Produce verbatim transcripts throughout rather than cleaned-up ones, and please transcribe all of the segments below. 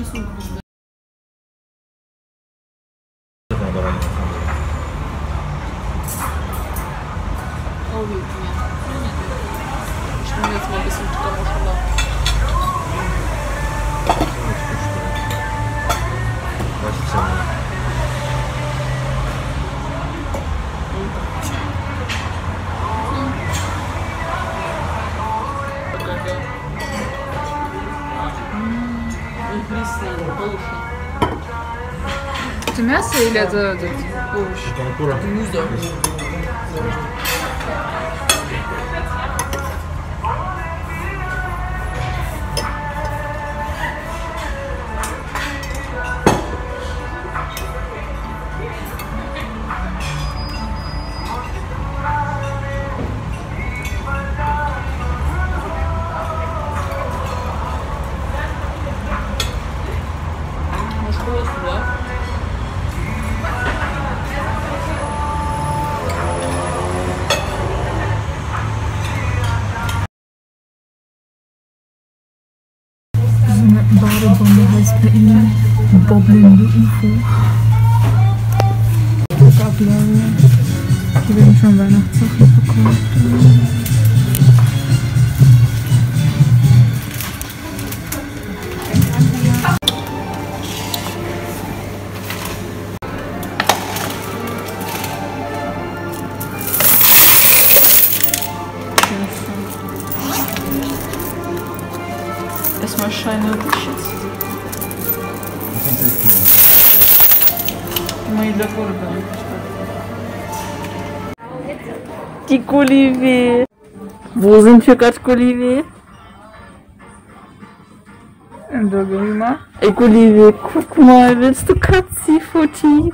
Oh, wie mir. Ich nehme jetzt mal ein bisschen Trammoschala. Это мясо или это этот овощ? Муза. Badebombe heißt bei ihnen bobbelnde U F O. Ablage. Hier werden schon Weihnachtssachen verkauft. Erstmal Scheine Bullshit. Die Gulliver. Wo sind wir gerade, Gulliver? In der Gulliver. Ey, Gulliver, guck mal, willst du Katzi-Futti?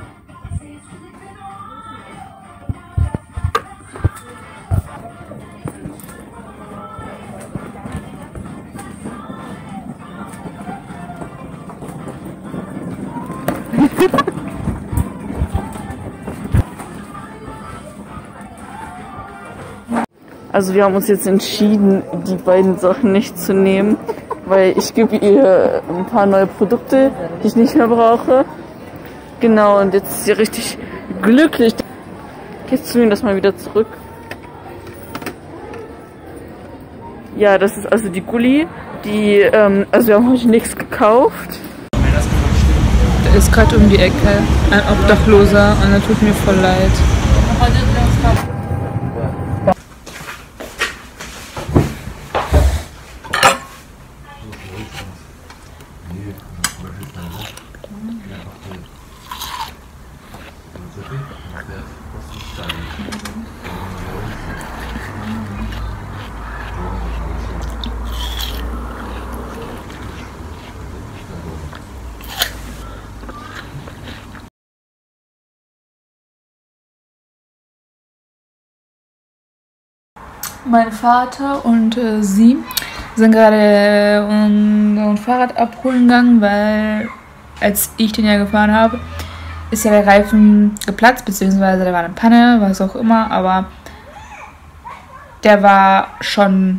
Also wir haben uns jetzt entschieden, die beiden Sachen nicht zu nehmen, weil ich gebe ihr ein paar neue Produkte, die ich nicht mehr brauche. Genau, und jetzt ist sie richtig glücklich. Jetzt zu mir das mal wieder zurück. Ja, das ist also die Gulli, die, ähm, also wir haben heute nichts gekauft. Der ist gerade um die Ecke, ein Obdachloser, und er tut mir voll leid. Mein Vater und äh, sie sind gerade unser Fahrrad abholen gegangen, weil als ich den ja gefahren habe, ist ja der Reifen geplatzt, beziehungsweise da war eine Panne, was auch immer, aber der war schon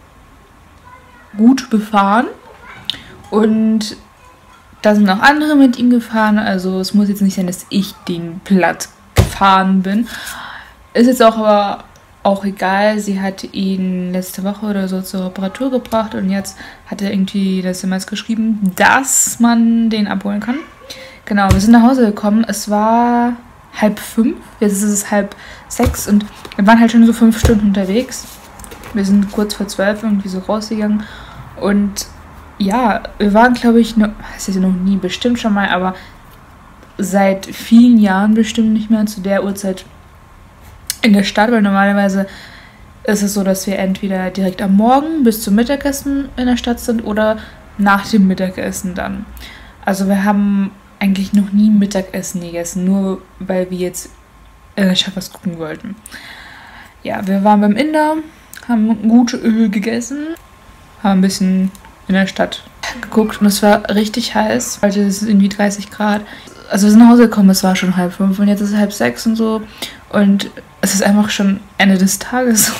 gut befahren und da sind auch andere mit ihm gefahren, also es muss jetzt nicht sein, dass ich den platt gefahren bin. Ist jetzt auch aber auch egal, sie hat ihn letzte Woche oder so zur Reparatur gebracht und jetzt hat er irgendwie das S M S geschrieben, dass man den abholen kann. Genau, wir sind nach Hause gekommen, es war halb fünf, jetzt ist es halb sechs und wir waren halt schon so fünf Stunden unterwegs. Wir sind kurz vor zwölf irgendwie so rausgegangen und ja, wir waren, glaube ich, noch, das ist ja noch nie, bestimmt schon mal, aber seit vielen Jahren bestimmt nicht mehr zu der Uhrzeit in der Stadt, weil normalerweise ist es so, dass wir entweder direkt am Morgen bis zum Mittagessen in der Stadt sind oder nach dem Mittagessen dann. Also wir haben eigentlich noch nie Mittagessen gegessen, nur weil wir jetzt in der Stadt was gucken wollten. Ja, wir waren beim Inder, haben gut Öl gegessen, haben ein bisschen in der Stadt geguckt und es war richtig heiß, weil es ist irgendwie dreißig Grad. Also wir sind nach Hause gekommen, es war schon halb fünf und jetzt ist es halb sechs und so und es ist einfach schon Ende des Tages.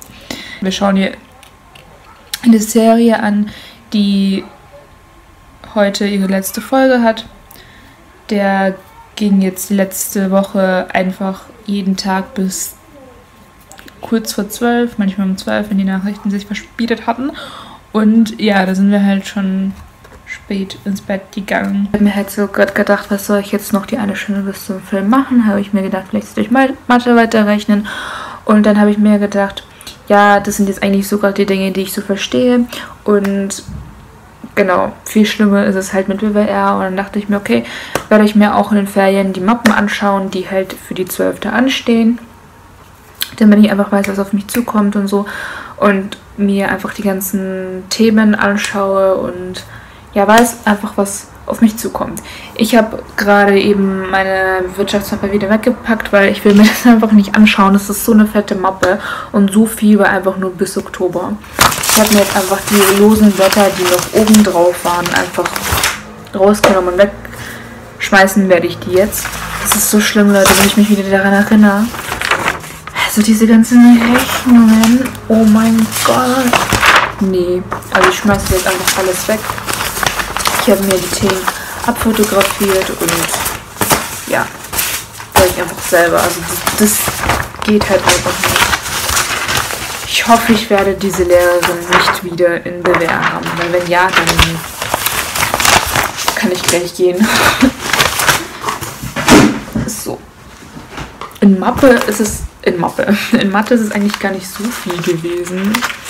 Wir schauen hier eine Serie an, die heute ihre letzte Folge hat. Der ging jetzt letzte Woche einfach jeden Tag bis kurz vor zwölf, manchmal um zwölf, wenn die Nachrichten sich verspätet hatten. Und ja, da sind wir halt schon spät ins Bett gegangen. Ich habe mir halt so gerade gedacht, was soll ich jetzt noch die eine Stunde bis zum Film machen? Habe ich mir gedacht, vielleicht durch Mathe weiterrechnen. Und dann habe ich mir gedacht, ja, das sind jetzt eigentlich sogar die Dinge, die ich so verstehe. Und genau, viel schlimmer ist es halt mit W W R. Und dann dachte ich mir, okay, werde ich mir auch in den Ferien die Mappen anschauen, die halt für die zwölfte anstehen. Damit ich einfach weiß, was auf mich zukommt und so. Und mir einfach die ganzen Themen anschaue und ja, weiß einfach, was auf mich zukommt. Ich habe gerade eben meine Wirtschaftsmappe wieder weggepackt, weil ich will mir das einfach nicht anschauen. Das ist so eine fette Mappe und so viel war einfach nur bis Oktober. Ich habe mir jetzt einfach die losen Blätter, die noch oben drauf waren, einfach rausgenommen und wegschmeißen werde ich die jetzt. Das ist so schlimm, Leute, wenn ich mich wieder daran erinnere. Also diese ganzen Rechnungen, oh mein Gott. Nee, also ich schmeiße jetzt einfach alles weg. Ich habe mir die Themen abfotografiert und ja, sage ich einfach selber. Also das, das geht halt einfach nicht. Ich hoffe, ich werde diese Lehrerin nicht wieder in B W R haben, weil wenn ja, dann kann ich gleich gehen. So. In Mappe ist es, in Mappe, in Mathe ist es eigentlich gar nicht so viel gewesen.